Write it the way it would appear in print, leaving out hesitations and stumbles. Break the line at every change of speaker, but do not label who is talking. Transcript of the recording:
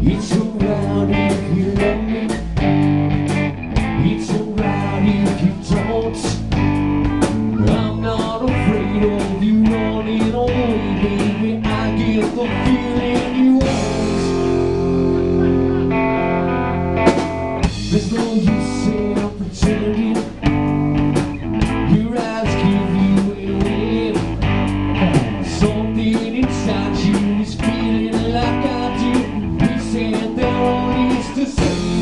It's alright if you love me. It's alright if you don't. I'm not afraid of you running away, baby. I get the feeling you want. There's no use in pretending. Your eyes give you away. Something inside you is feeling like I do. We said there only is to say.